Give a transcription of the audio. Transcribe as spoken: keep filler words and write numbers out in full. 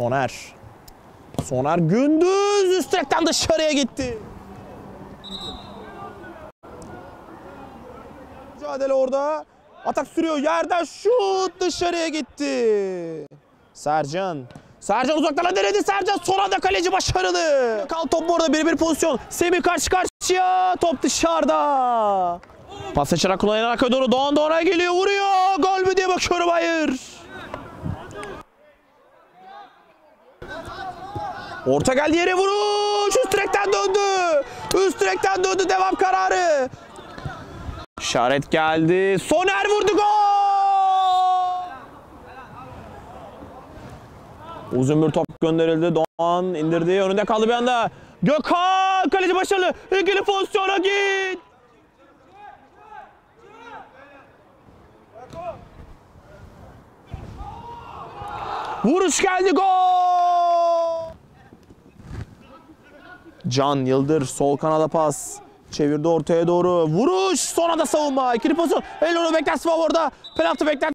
Soner. Soner Gündüz üst direkten dışarıya gitti. Mücadele orada. Atak sürüyor. Yerden şut dışarıya gitti. Sercan. Sercan uzaktan denedi. Sercan son anda kaleci başarılı. Kal top orada bir bir pozisyon. Semih karşı karşıya. Top dışarıda. Pas açarak kullanarak doğru. Doğan Doğan'a geliyor. Vuruyor. Gol mü diye bakıyorum. Hayır. Orta geldi yere vuruş. Üst direkten döndü. Üst direkten döndü. Devam kararı. İşaret geldi. Soner vurdu. Gol. Uzun bir top gönderildi. Doğan indirdi. Önünde kaldı bir anda. Gökhan. Kaleci başarılı. İkili pozisyona git. Vuruş geldi. Gol. Can Yıldır sol kanada pas. Çevirdi ortaya doğru. Vuruş. Sonra da savunma. İkili pozisyon. Elonu bekler Svav orada. Penaltı bekler.